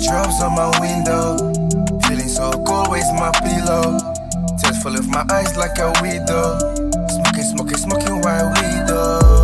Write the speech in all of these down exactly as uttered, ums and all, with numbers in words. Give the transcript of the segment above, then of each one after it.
Raindrops on my window, feeling so cold, waste my pillow. Tears full of my eyes like a widow. Smoking, smoking, smoking while we do.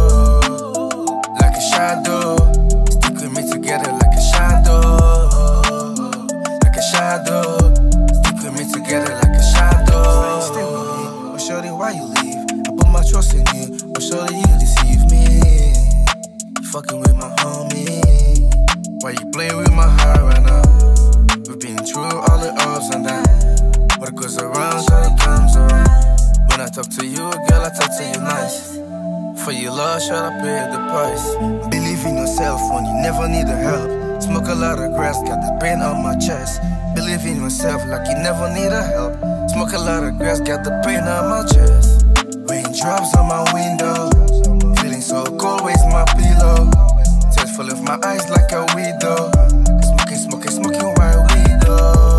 Like a shadow, stick with me together like a shadow. Like a shadow, stick with me together like a shadow. Stay with me, oh shawty, why you leave? I put my trust in you, oh shawty, you deceive me. You fucking with my homie. Why you playing with my heart right now? We've been through all the ups and downs. What goes around, shawty comes around. When I talk to you, girl, I talk to you nice. For your love, should I pay the price? Believe in yourself when you never need the help. Smoke a lot of grass, got the pain on my chest. Believe in yourself like you never need a help. Smoke a lot of grass, got the pain on my chest. Raindrops on my window, feeling so cold, waste my pillow. Tears full of my eyes like a widow. Smoking, smoking, smoking while we do.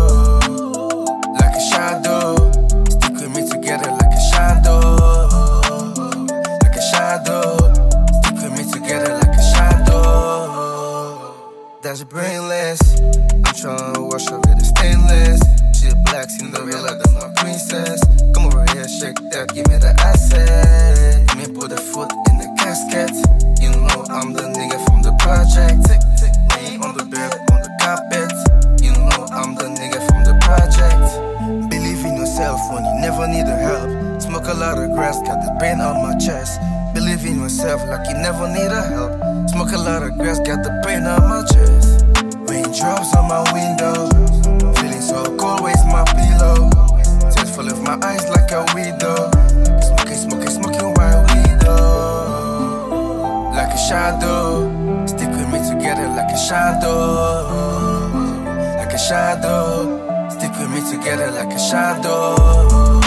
Like a shadow, stick with me together like a shadow. Like a shadow, stick with me together like a shadow. That's brainless, I'm trying to wash her with a stainless. She a black Cinderella, that's my princess. Come over here, shake that, give me the asset. Let me put a foot in the casket. You know I'm the nigga from the project. Lay on the bed, on the carpet. You know I'm the nigga from the project. Believe in yourself when you never need the help. Smoke a lot of grass, got the pain on my chest. Believe in yourself like you never need a help. Smoke a lot of grass, got the pain on my chest. Raindrops on my window, feeling so cold, waste my pillow. Tears full of my eyes like a widow. Smoking, smoking, smoking while we do. Like a shadow, stick with me together like a shadow. Like a shadow, stick with me together like a shadow.